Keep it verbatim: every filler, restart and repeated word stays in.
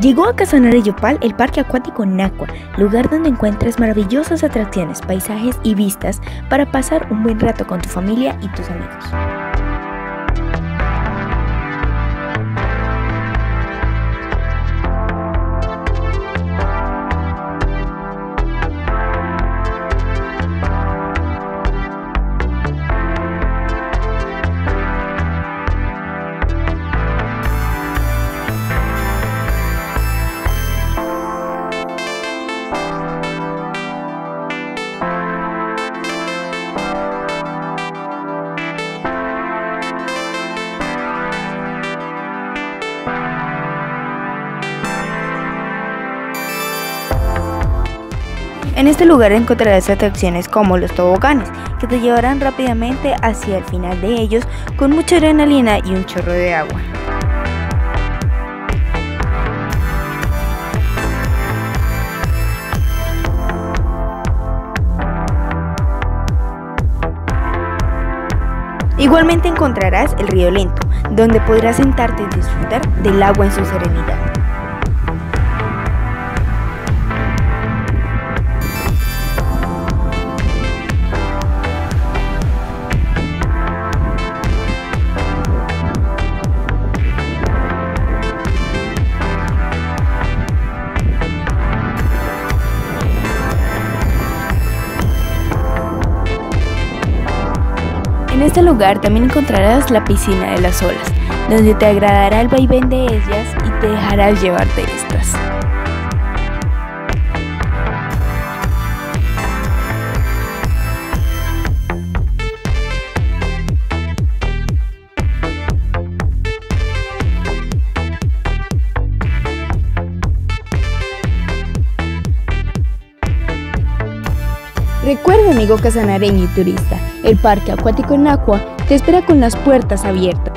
Llegó a Casanare Yopal el Parque Acuático Nacua, lugar donde encuentras maravillosas atracciones, paisajes y vistas para pasar un buen rato con tu familia y tus amigos. En este lugar encontrarás atracciones como los toboganes, que te llevarán rápidamente hacia el final de ellos con mucha adrenalina y un chorro de agua. Igualmente encontrarás el río Lento, donde podrás sentarte y disfrutar del agua en su serenidad. En este lugar también encontrarás la piscina de las olas, donde te agradará el vaivén de ellas y te dejarás llevar de estas. Recuerda, amigo casanareño y turista, el Parque Acuático Nacua te espera con las puertas abiertas.